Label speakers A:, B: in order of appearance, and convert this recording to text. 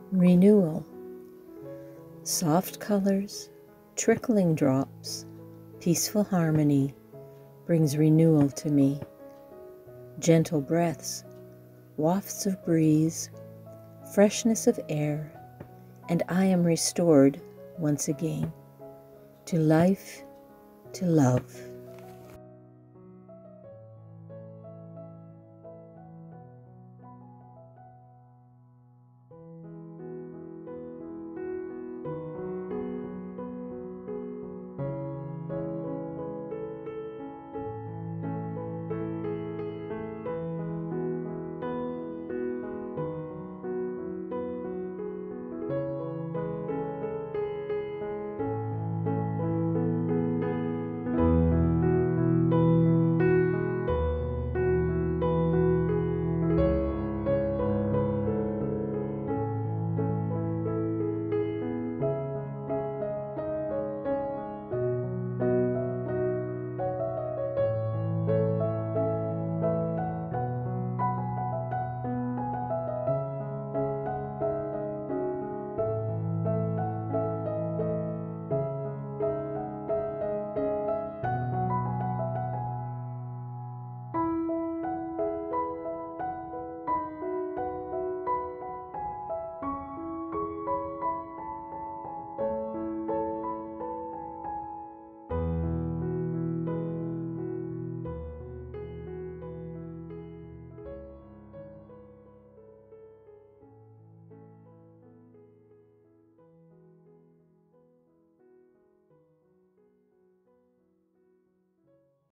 A: Renewal. Soft colors, trickling drops, peaceful harmony brings renewal to me. Gentle breaths, wafts of breeze, freshness of air, and I am restored once again to life, to love.